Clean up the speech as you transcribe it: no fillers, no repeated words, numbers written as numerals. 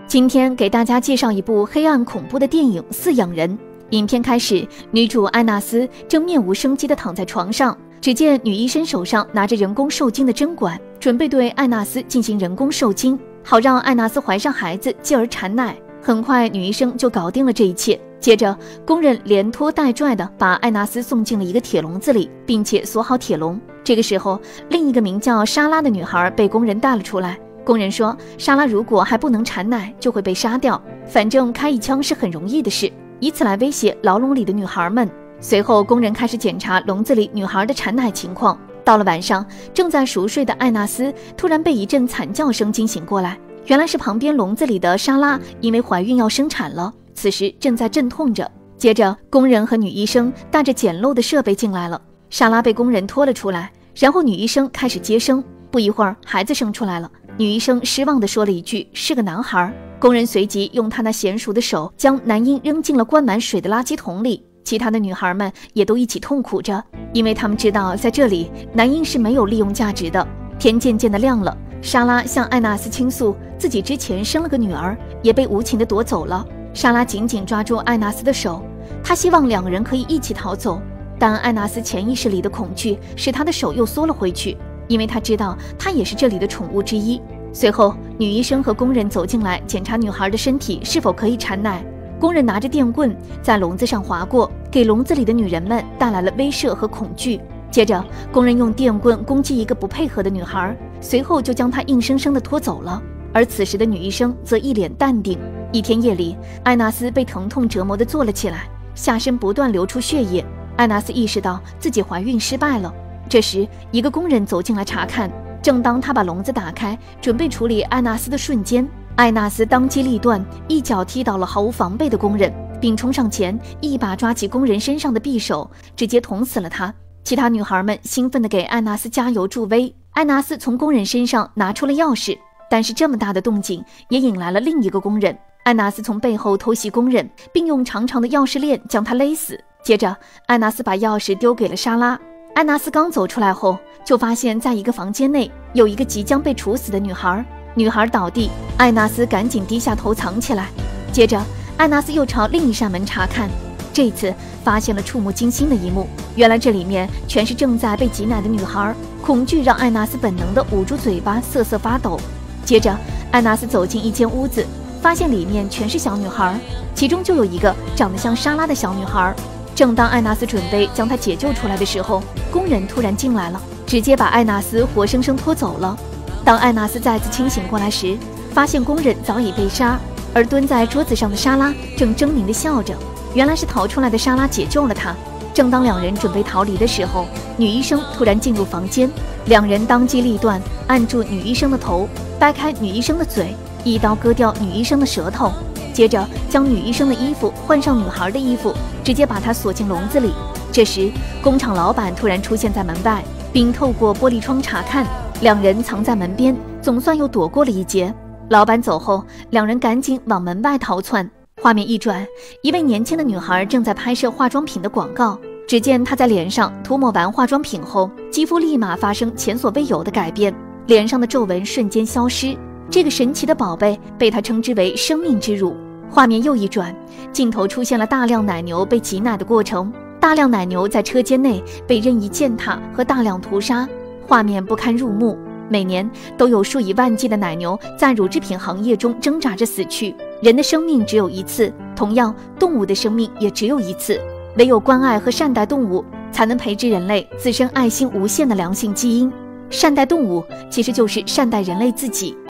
今天给大家介绍一部黑暗恐怖的电影《饲养人》。影片开始，女主艾纳斯正面无生机地躺在床上，只见女医生手上拿着人工受精的针管，准备对艾纳斯进行人工受精，好让艾纳斯怀上孩子，继而产奶。很快，女医生就搞定了这一切。接着，工人连拖带拽地把艾纳斯送进了一个铁笼子里，并且锁好铁笼。这个时候，另一个名叫莎拉的女孩被工人带了出来。工人说，莎拉如果还不能产奶，就会被杀掉，反正开一枪是很容易的事，以此来威胁牢笼里的女孩们。随后，工人开始检查笼子里女孩的产奶情况。到了晚上，正在熟睡的艾纳斯突然被一阵惨叫声惊醒过来，原来是旁边笼子里的莎拉因为怀孕要生产了，此时正在阵痛着。接着，工人和女医生带着简陋的设备进来了，莎拉被工人拖了出来，然后女医生开始接生。不一会儿，孩子生出来了，女医生失望地说了一句：“是个男孩。”工人随即用他那娴熟的手将男婴扔进了灌满水的垃圾桶里。其他的女孩们也都一起痛苦着，因为他们知道在这里男婴是没有利用价值的。天渐渐地亮了，莎拉向艾纳斯倾诉自己之前生了个女儿，也被无情地夺走了。莎拉紧紧抓住艾纳斯的手，她希望两个人可以一起逃走，但艾纳斯潜意识里的恐惧使他的手又缩了回去，因为他知道他也是这里的宠物之一。随后，女医生和工人走进来检查女孩的身体是否可以产奶。工人拿着电棍在笼子上划过，给笼子里的女人们带来了威慑和恐惧。接着，工人用电棍攻击一个不配合的女孩，随后就将她硬生生地拖走了。而此时的女医生则一脸淡定。一天夜里，艾纳斯被疼痛折磨地坐了起来，下身不断流出血液。艾纳斯意识到自己怀孕失败了。这时，一个工人走进来查看。正当他把笼子打开，准备处理艾纳斯的瞬间，艾纳斯当机立断，一脚踢倒了毫无防备的工人，并冲上前，一把抓起工人身上的匕首，直接捅死了他。其他女孩们兴奋地给艾纳斯加油助威。艾纳斯从工人身上拿出了钥匙，但是这么大的动静也引来了另一个工人。艾纳斯从背后偷袭工人，并用长长的钥匙链将他勒死。接着，艾纳斯把钥匙丢给了莎拉。艾纳斯刚走出来后，就发现在一个房间内有一个即将被处死的女孩。女孩倒地，艾纳斯赶紧低下头藏起来。接着，艾纳斯又朝另一扇门查看，这次发现了触目惊心的一幕。原来这里面全是正在被挤奶的女孩，恐惧让艾纳斯本能地捂住嘴巴，瑟瑟发抖。接着，艾纳斯走进一间屋子，发现里面全是小女孩，其中就有一个长得像莎拉的小女孩。正当艾纳斯准备将她解救出来的时候，工人突然进来了，直接把艾纳斯活生生拖走了。当艾纳斯再次清醒过来时，发现工人早已被杀，而蹲在桌子上的莎拉正狰狞地笑着。原来是逃出来的莎拉解救了他。正当两人准备逃离的时候，女医生突然进入房间，两人当机立断，按住女医生的头，掰开女医生的嘴，一刀割掉女医生的舌头，接着将女医生的衣服换上女孩的衣服，直接把她锁进笼子里。这时，工厂老板突然出现在门外，并透过玻璃窗查看。两人藏在门边，总算又躲过了一劫。老板走后，两人赶紧往门外逃窜。画面一转，一位年轻的女孩正在拍摄化妆品的广告。只见她在脸上涂抹完化妆品后，肌肤立马发生前所未有的改变，脸上的皱纹瞬间消失。这个神奇的宝贝被她称之为生命之乳。画面又一转，镜头出现了大量奶牛被挤奶的过程。大量奶牛在车间内被任意践踏和大量屠杀，画面不堪入目。每年都有数以万计的奶牛在乳制品行业中挣扎着死去。人的生命只有一次，同样动物的生命也只有一次。唯有关爱和善待动物，才能培植人类自身爱心无限的良性基因。善待动物其实就是善待人类自己。